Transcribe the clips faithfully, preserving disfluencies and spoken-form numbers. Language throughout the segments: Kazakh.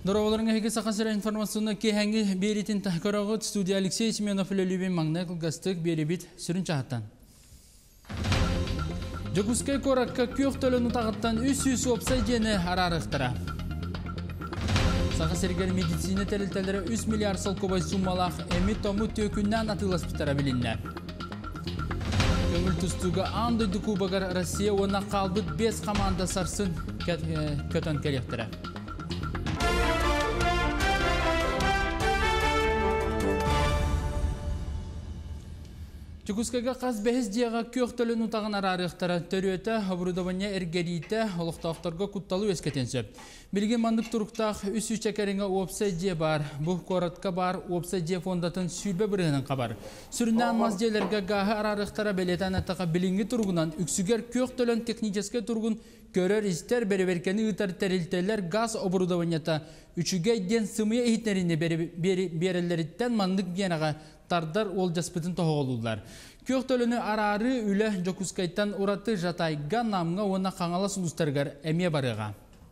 Дороголарыңа хеге сақасыра информационна кехәңгі беретін тахкарағыт студия Алексей Семенов үлелюбен маңнай қылғастық беребет сүрін чағаттан. Жокускай коракка көк төліні тағыттан үс-үс опсай дені арарықтыра. Сақасыргер медицина тәрілтелері үш миллиард сыл көбай суммалақ әмі тому төкіннен атылас бітара білінді. Көңіл тұстуға андойды кубағар Россия оны қалбыт бес команда сарсын көтін керектірі. Чукускайга қаз бәхіз дияға көк төлін ұтағын арарықтара төрөті оборудование әргерейті олықтақтарға құтталы өскетен сөп. Білген мандық тұрықтақ үс-үс чәкәріңі опсай де бар, бұл қоратқа бар опсай де фондатын сүрбе бірінің қабар. Сүрінен маздияларға ғағы арарықтара бәлетен әттіға білінгі тұрғынан үксігер көк төлін техническе тұрғын көрер істер бәрі-беркені ұтар тәрілтелер газ оборудованията үшіге ден сымыя ехеттеріне берелеріттен мандық генаға тардар ол жаспытын тоғылулар. Көк төліні арары үлі Жокускайттан ұраты жатайға намға оны қаңала сұлыстарғар әме барыға.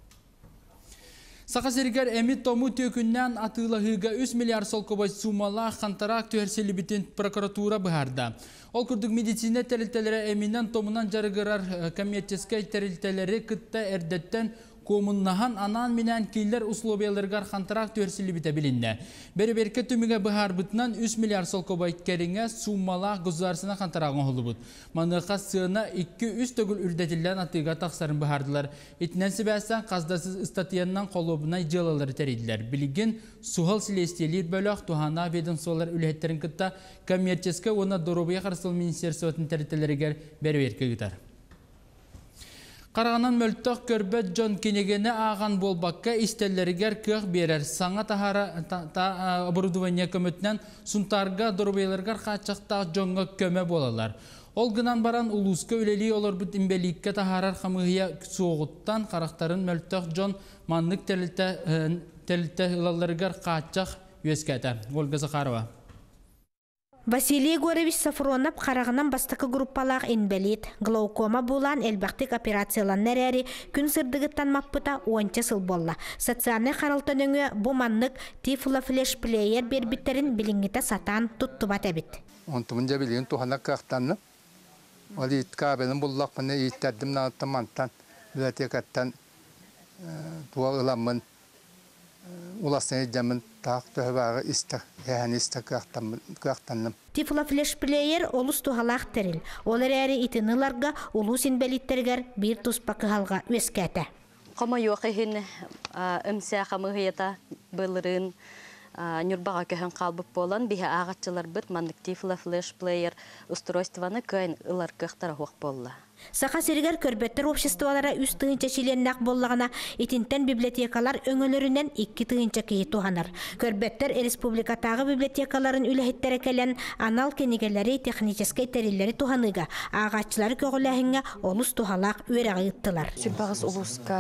Сақасыргар әмі тому төкіннен атылығыға үш миллиард сол көбай сумала қантарақ төхерселі бітін прокуратура бұхарда. Ол күрдік медицина тәрілтелері әмінен томынан жарығырар коммерческай тәрілтелері күтті әрдеттен комыннахан анан менен кейлер условияларгар қантарақ төхерселі біті білінді. Бәрі-берке түміге бұхар бұтынан үш миллиард сол көбай кәріңе сумала ғызарсына қантарағын қолы бұд. Маныққа сığına iki-üç төгіл үрдетілден атыға тақсарын бұхардылар. Етіненсі бәстен қаздасыз статьяннан қолыбына жылалары тәрейділер. Білген суғал сілестелер бөліқ туғана ведомстволар үлеттерін күтті коммерческе оны Доробия қарсыл министерствотын тәрітелерігер бәрі-берке күтар. Қарағанан мөлттіқ көрбет Джон Кенегені аған болбаққа истеллерігер көк берер. Саңа тахара оборудование көмітінен сұнтарға Доробияларғар қатшақтақ Джонға көмі болалар. Ол гынан баран улуска үлелі олар бұд имбеликке тахарар қамығыя соғыттан қарақтарын мөлттіқ Джон манлық тәлітті ұлаларығар қатшақ өскәті. Ольга Захарова. Василий Егорович Сафронов қарағынан бастықы группалақ инвалид, глаукома болан әлбақтық операциялан нәрәрі күн сырдығыттан маппыта онча сыл болла. Социальный қаралтын өңі бұл маннық тифлофлеш-плеер бербіттерін білінгіті сатан тұттыбат әбіт. Онтымынжа білген туғанақ қақтанны. Ол етқа әбелін бұллақ мұны еттәдім нағыттамантан, библиотекаттан туға ұламын, уласын едемін тақ төхібағы істі, әйәні істі қақтанным. Тифлофлеш-плеер олыс туғалақ тәріл. Олар әрі итініларға улус инвалидтергер бір тұспақы халға өскәті. Қама йоқығын өмсә қамығыйета бұлырын нүрбаға көхін қалбып болан, бігі ағатчылар бұд мандық тифлофлеш-плеер устройстваны көйін ұлар көқтара хоқ болла. Сақа сергер көрбеттер обществолара үс тыгынча чиленнақ боллағына итинтен библиотекалар өңілерінен икки тыгынча кейі туғанар. Көрбеттер республикатағы библиотекаларын үләхеттері кәлен анал кенегелері техническай тәрелері туғаныға, ағатчылары көгіләхінге олыс туғалақ өрәғі ұттылар. Сүрбағыз олысқа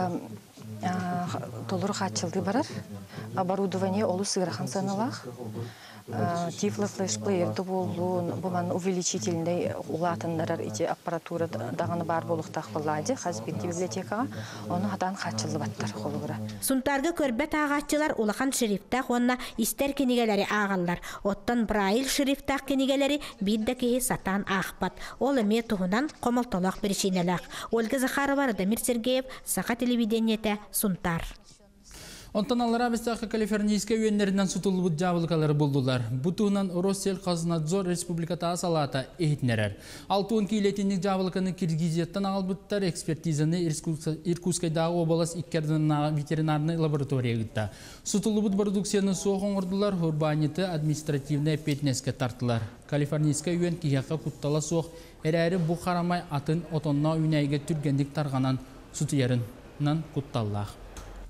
толыр қатшылды барар, оборудование олыс сығырахан саналақ. Тифлофлеш-плеерді болуын, бұман увеличительный ұлатынларар ете аппаратура дағаны бар болуқтақ болады, қазбетті библиотекаға, оны адан қатшылы баттар қолы бұра. Сұнтарғы көрбет ағатчылар ұлақан шрифтақ, онына істер кенегелері ағалар. Оттан Брайл шрифтақ кенегелері бидді кейі сатан ақпат. Ол әме тұғынан қомалтолақ біршинелақ. Ольга Захарова, Радамир Сергеев, Сақа телевидениеті, Сұнтар. Онтан алара бістақы Калифорнийскай өйінлерінен сұтылыбыд жабылқалары болдылар. Бұтуынан Россел Қазынадзор Республикатағы салата ехетнерер. Алтуын кейлетінік жабылқаны Киргизияттан албыттар экспертизаны Иркутскайдағы обалас иккердің ветеринарны лаборатория гітті. Сұтылыбыд продукцияны соғын ордылар, урбаниты административны петнеске тартылар. Калифорнийскай өйін кейяққа құттала соқ, әрәрі бұ қарамай атын отонна үйнәйге түргендік тарғанан сұтыярынан құтталлақ.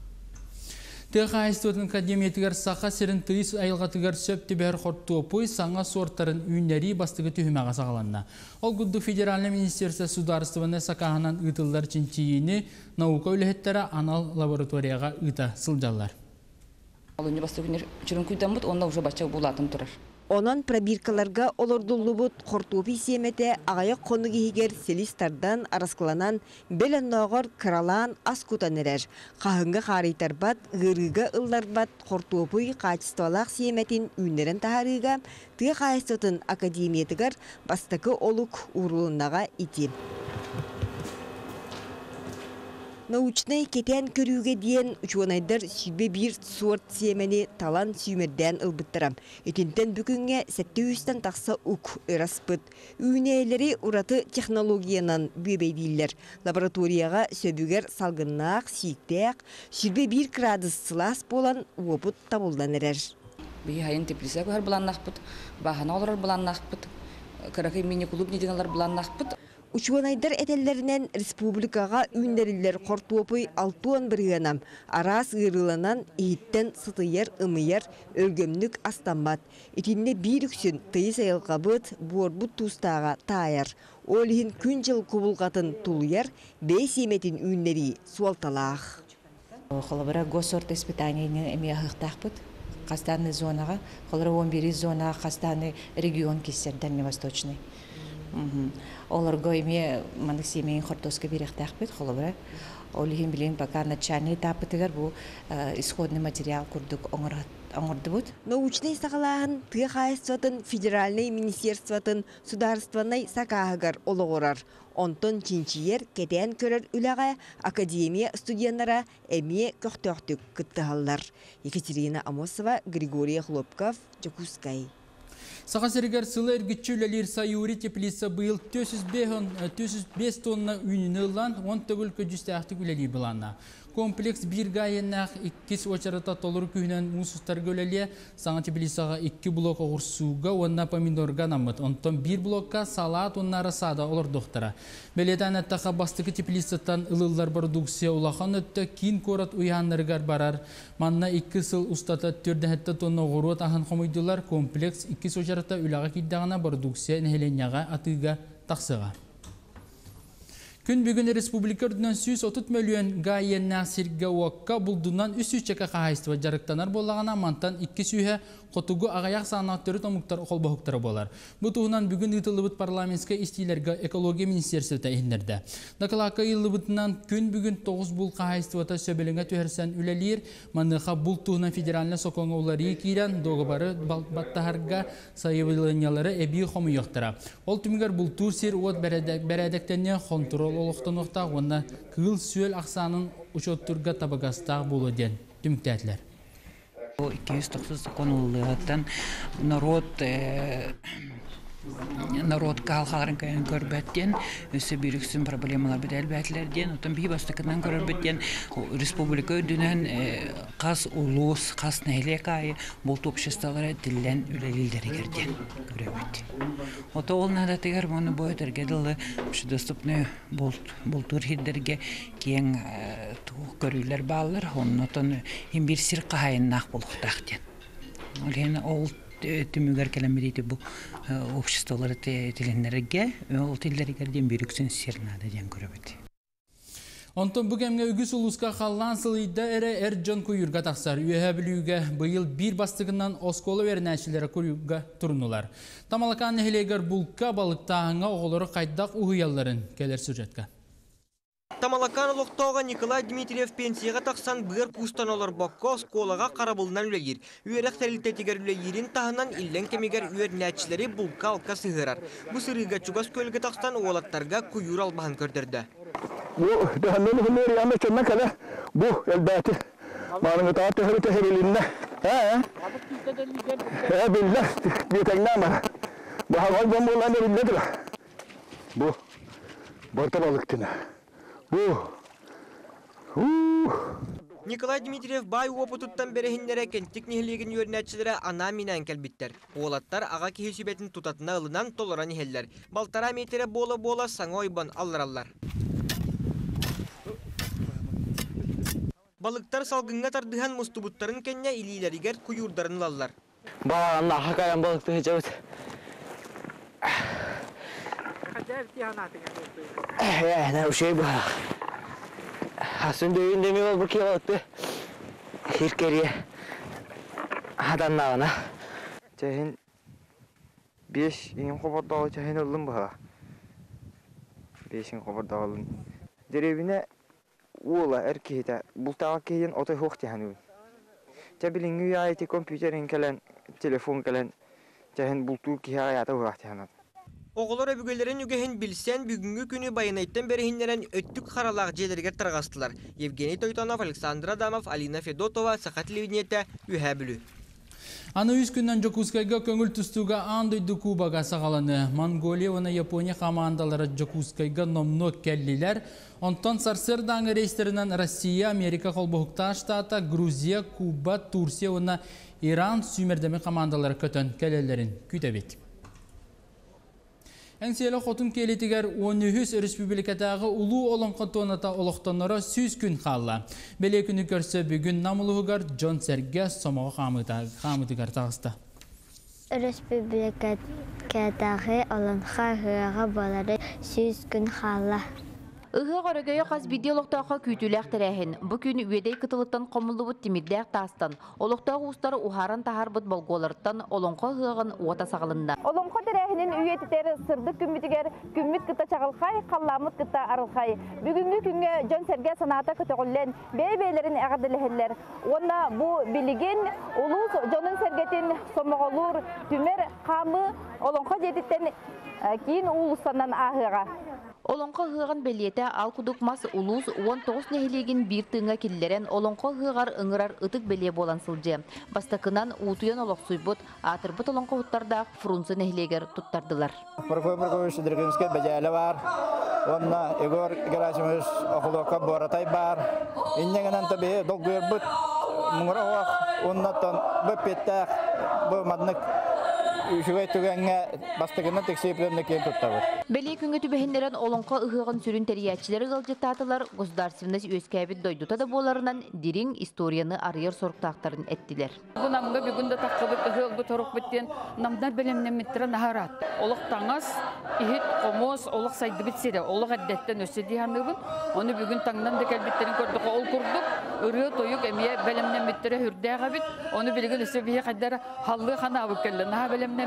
Тыға айстуатын академиятығар сақа серін тыйыс айылғатығар сөпті бәр қорттуопой саңа сорттарын үйнәрі бастығы түйімеға сағаланна. Ол күдді федеральный министерство сударыстываны сақағынан ұтылдар чинчиіні наука өліхеттері анал лабораторияға ұта сылжалар. Ол үні бастығы жүрін күйден бұд, онда уже бача бұлатын тұрар. Онон пробиркаларга олордуллубут хортуопи семете агаяк кону кихигер селистардан араскаланан беленногор кралан аскутан эрер. Кахынга харитарбат, гырыга ылларбат хортуопуй качестволак семетин үнерен тахарыга тыга кайстотын академиятыгар бастакы олук урулуннага ити. Научный кетен көрүүгө диен учуанайдар сүйбе бир сорт семени талан сүймерден ылбыттырам. Этинтен бүгүнгө сеттүүстен такса ук ыраспыт. Үйнелери ураты технологиянан бүйбейдиллер. Лабораторияга сөбүгер салгыннаак, сийктеак, сүйбе бир градус сылас болан уопут табылдан эрер. Би хайын теплисе көр буланнакпыт, бахана олар буланнакпыт, каракай мини-клуб неденалар буланнакпыт. Учуанайдар этеллеринен республикага үннериллер кортуопуй алтуан биргенам. Арас ырыланан ииттен сытыйар ымыяр өргөмнүк астамбат. Итинне бирүксүн тыйы сайылкабыт буорбут тустага таяр. Олихин күн жыл кубулгатын тулуяр бей семетин үннери суалталаах. Холобара госорт испытанияны эмияхтахпыт. Кастаны зонага, холора он бир зона, кастаны регион киссер дальневосточный. Оларго эме мандык семейин хортоска беректахпыт, холобара. Олихин билин пока начальный этапытыгар бу исходный материал курдук оңордубут. Научный сагалаһын тыга хайстватын федеральный министерстватын сударствоной сакаагар ологорар. Онтон чинчиер кетен көрөр үлага академия студенттара эме көктөктүк кыттыгаллар. Екатерина Амосова, Григорий Хлопков, Жокускай. Сақасыргар сылы әргітчілелер сайури теплиса бұйыл төрт жүз бес тонна үйінілан он төгіл көджісті ақты күлелі бұланна. Комплекс бір ғайыннақ иккес очарата толыр күйінен мұсыстар көлелі саңа теплисаға икки блок оғырсуға онна помидорға намыд. Онтон бір блокқа салат оннары сада олар доқтара. Белетан әттіға бастықы теплисаттан ылылар продукция улахан өтті кин корат уянларғар барар. Манна икки сыл ұстата төрдәхетті тонна оғыру тағын қомойдылар комплекс иккес очарата үлаға киддағына продукция нәхеленяға атыға тақсыға. Күн бүгін республикардан жүз отыз миллион гайеннақ сирге уаққа бұлдынан үш жүз чека қағайстыва жарықтанар болағана мантан икки сүйе қотуғы ағаяқ санаттыры томуқтар қолбақықтары болар. Бұл туғынан бүгін ұтылыбыт парламентске истейлерге экология министерсіті ехіндерді. Дақылаққа ұлыбытынан күн бүгін тоғыз бұл қағайстывата сөбеліңе түйерсен үлелер, маныға бұл туғынан федераліне соқоңа олары кейрен доғыбары баттағарға сайывылынялары әбей қомы yoқтыра. Ол түмігер бұл тур сер от бәрәдіктенне контрол олықтан оқтақ, онна кыл сүйел ақсанын ұшоттырға табығастақ болу ден түміктәділер. iki yüz dokuz konuluğundan narod народ калхарын кайын көрбәттен өсі биріксін проблемалар бит әлбәтлерден отын бей бастықынан көрбәттен республика өдінен қас улус, қас нәйлек айы бұл обществолары ділден үлелілдері керден көрбәт. Ота ол надатығар мұны бойдерге дылы доступны бұл турхиддерге кен көрілер балылар, оның отын бір сир қайыннақ болуқтақтен. Ол түмігер кәлембедейді бұл обществолары тіліндерге, ол тілдерігерден бүйріксін сернады ден көрібеді. Онтон бүгемге үгіс ұлысқа қалан сылыйда әрі әрджон көйірға тақсар. Үйе білуге бұйыл бір бастығынан осколы верін әшілері көйірға тұрынулар. Тамалакан нәхілегер бұлқа балықтағыңа оғылары қайдақ ұғыяларын келер сюжетка. Тамалакан лоқтауға Николай Дмитриев пенсияға тақсан бұғыр пустан олар баққа сколаға қарабылынан үлегер. Үйерек тәрілтетігер үлегерін тағынан илен кемегер үйер нәтшілері бұлқа алқа сығырар. Бұл сырыға чугас көлгі тақсан оғалаттарға күйір албағын көрдірді. Бұл дәхіннен хүлер яны чынна кәлі бұл әлбәті. Мағының ұтааты хүрі тәхірілінне. Ә, білді, бетәңнә мара. Бұхағал бомболаны білдеділа. Бұл, борта балықтына. Николай Дмитриев бай опытуттан берехиннере кенттик нехилеген үйернәтчілері ана минән кәлбиттер. Оғылаттар аға кехесібетін тұтатына ылынан толыран ехеллер. Балтара метері бола-бола саңа ойбан аллар-аллар. Балықтар салгынға тардыған мұстубуттарын кәнне илилерігер күйурдарын аллар. Бағанна аға қайан балықты хеджауыд. Әне ұшай бұға. Асын дөйін деме бол бұл кеғалықты. Хиркерие. Аданнағына. Жәйін beş in kovar dağı çayın oldum baha. beş in kovar dağılın. Derevine ola erkeğe bultağa keyin otay hoq çayın. Çabilin uyayeti kompüterin kelen telefon kelen çayın bultuğu ki hayata hoq çayın. Oğullar öbügelerin ügehin bilsen bugünkü günü bayanaytten beri hinlenen öttük karalaq jelerger targastılar. Evgeniy Toytonov, Alexandra Adamov, Alina Fedotova, Sakat Livniyete, Ühäbülü. Аны үз күннән Жокускайга көңіл түстуга андойды Кубага сағаланы. Монголия вана Япония командалары Жокускайга номно кәллилер. Онтон сарсырдаңы рейстерінен Россия, Америка, Холбохукта штата, Грузия, Куба, Турция вана Иран сүймердеме командалары көтөн кәлелерін күтәбет. Әңселі қотын келетігер он үш республикатағы ұлу олон қотуаната олықтанлары сүз күн қалла. Беле күні көрсе бүгін намылығығар Джон Серге сомығы қамытығар тағысты. Республикатағы олон қағыға балары сүз күн қалла. Ыһы горөгөйө хас видеологтоохо күтүлээх тэрээхин. Бу күн үедей кытылыттан комуллубут тимирдээх таастан. Олохтоох устар ухаран тахарбыт болголарыттан олонхо ыһыгын уота сагалында. Олонхо тэрээхинин үетитери сырдык күммитигер күммит кыта чагалхай, халламыт кыта арылхай. Бүгүнгү күнгө Жон Серге санаата көтөгүллен бейбейлерин агадылыһыллар. Онна бу билигин улус Жонун Сергетин сомоголур түмер камы олонхо жетиттен кийин улустанан ахыга. Олонқо хыган белиете ал кудук мас улус он тогуз нехилигин бир тыңга киллерен олонқо хыгар ыңырар ытык белие болан сылжы. Бастакынан уутуян олоқсуйбут, атырбыт олонқо хуттарда фрунзы нехилегер туттардылар. Прокофьев Сидоргинский бажалы бар. Онна Егор Герасимович окулока Боратай бар. Иннегенен табе долгуйбут муңрауак оннатан бепеттак бу мадныкÜşüge tügenge bastığında teksiplerinde keyin tuttavır. Belli küngü tübehinleren olonqa ıhığın sürün teriyatçileri gılcıtatılar, Gosdarstvennes üyeskabit doyduta da bolarından dirin istoriyanı arayır soruktaktарын ettiler. Bu namga bir günde takkabıt ıhıl bu toruk bitten namdar belemden mittiren aharat. Oluk tağız, ihit, komos, oluk saydı bitsede, oluk addetten ösedi hanıbın. Onu bir gün tağından da kelbitlerin gördük, ol kurduk. Örüyor toyuk emiye belemden mittire hürdeye kabit. Onu bir gün ösebiye kadar hallı hana avı kelle. Naha belemden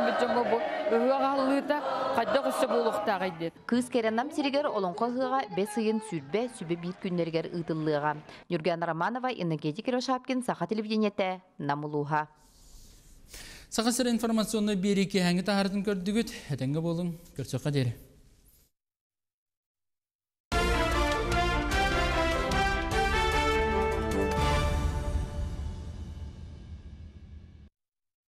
Kız kerenam siriger olonqo hıga beş yıl sürbe sübe bir günlerger ıdıllığa. Nurgan Romanova, Energetik Roşapkin, Saha Televizyonete, Namuluha. Saha sır informasyonu bir iki hangi tahartın gördüğüt, hedenge bolun, görüşe kaderi.